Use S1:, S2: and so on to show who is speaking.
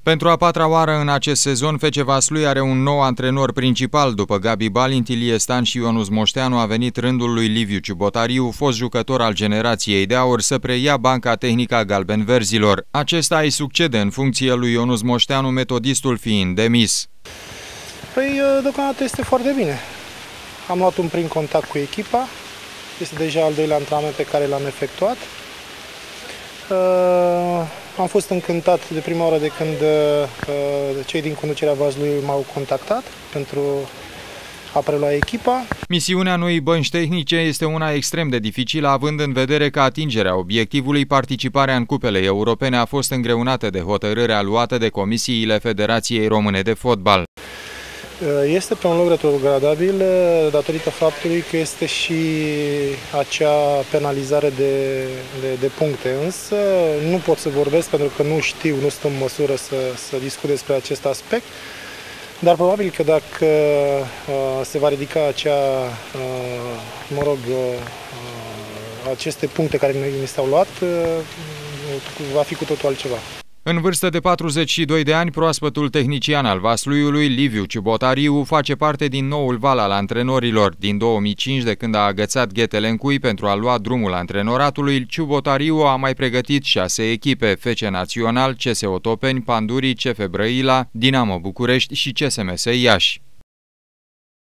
S1: Pentru a patra oară în acest sezon, FC Vaslui are un nou antrenor principal. După Gabi Balint, Ilie Stan și Ionuț Moșteanu a venit rândul lui Liviu Ciubotariu, fost jucător al generației de aur, să preia banca tehnică a galben-verzilor. Acesta îi succede în funcție lui Ionuț Moșteanu, metodistul fiind demis.
S2: Păi, deocamdată este foarte bine. Am luat un prim contact cu echipa. Este deja al doilea antrenament pe care l-am efectuat. Am fost încântat de prima oară de când cei din conducerea Vaslui m-au contactat pentru a prelua echipa.
S1: Misiunea noii bănci tehnice este una extrem de dificilă, având în vedere că atingerea obiectivului, participarea în cupele europene, a fost îngreunată de hotărârea luată de comisiile Federației Române de Fotbal.
S2: Este pe un loc retrogradabil datorită faptului că este și acea penalizare de puncte, însă nu pot să vorbesc pentru că nu știu, nu sunt în măsură să discut despre acest aspect, dar probabil că dacă se va ridica aceste puncte care mi s-au luat, va fi cu totul altceva.
S1: În vârstă de 42 de ani, proaspătul tehnician al Vasluiului, Liviu Ciubotariu, face parte din noul val al antrenorilor. Din 2005, de când a agățat ghetele în cui pentru a lua drumul antrenoratului, Ciubotariu a mai pregătit 6 echipe: FC Național, CS Otopeni, Pandurii, CF Brăila, Dinamo București și CSMS Iași.